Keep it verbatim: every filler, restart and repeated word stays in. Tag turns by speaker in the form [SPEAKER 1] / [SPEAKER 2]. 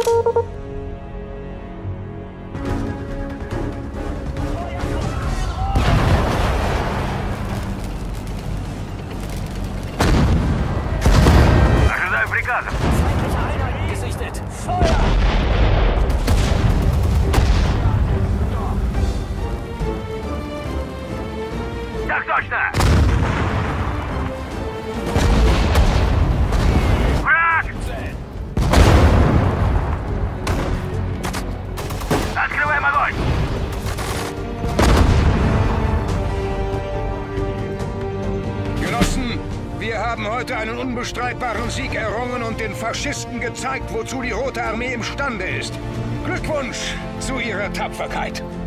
[SPEAKER 1] Ожидаю приказов.
[SPEAKER 2] Gesichtet. Feuer!
[SPEAKER 1] Так точно! Враг! Открываем огонь!
[SPEAKER 3] Genossen, wir haben heute einen unbestreitbaren Sieg errungen und den Faschisten gezeigt, wozu die Rote Armee imstande ist. Glückwunsch zu ihrer Tapferkeit!